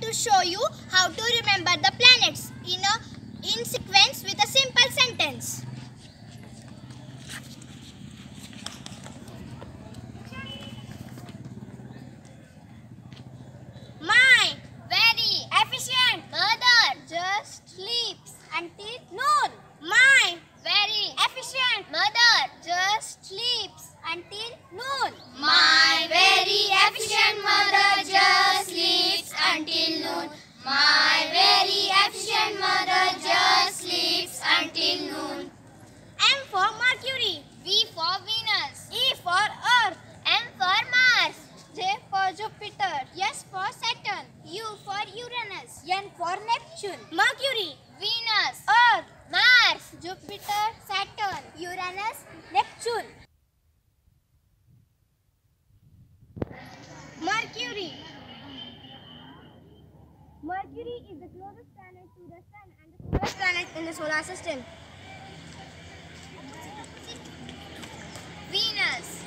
to show you how to remember the planets in sequence with a simple sentence. My very efficient mother just sleeps until noon. My very efficient mother just sleeps until noon. My very efficient mother just sleeps until noon. My very efficient mother just sleeps until noon. M for Mercury. V for Venus. E for Earth. M for Mars. J for Jupiter. S for Saturn. U for Uranus. N for Neptune. Mercury, Venus. Earth, Mars. Jupiter, Saturn, Uranus, Neptune. Mercury. Mercury is the closest planet to the Sun and the smallest planet in the solar system. Venus.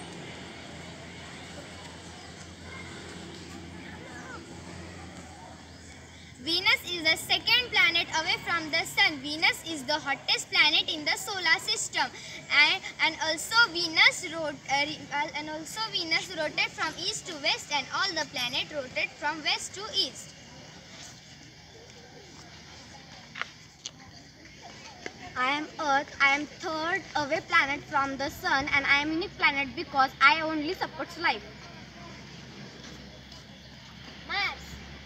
Venus is the second planet away from the Sun. Venus is the hottest planet in the solar system, and also Venus rotate from east to west, and all the planets rotate from west to east. I am Earth. I am third away planet from the Sun, and I am unique planet because I only supports life. Mars.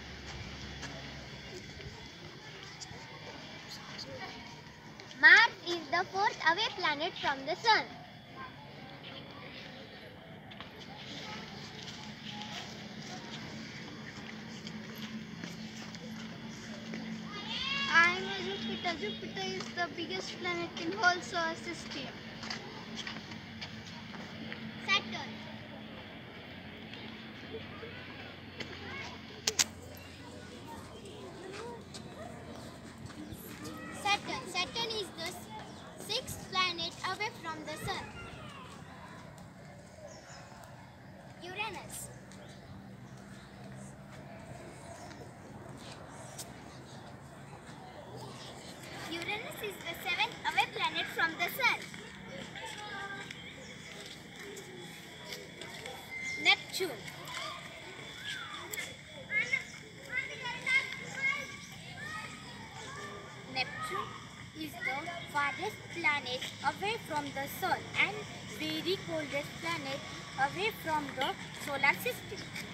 Mars is the fourth away planet from the Sun. I am Jupiter. Jupiter is the biggest planet in whole solar system. Saturn. Saturn is the sixth planet away from the Sun. Uranus. Uranus is the seventh away planet from the Sun. Neptune. Neptune is the farthest planet away from the Sun and very coldest planet away from the solar system.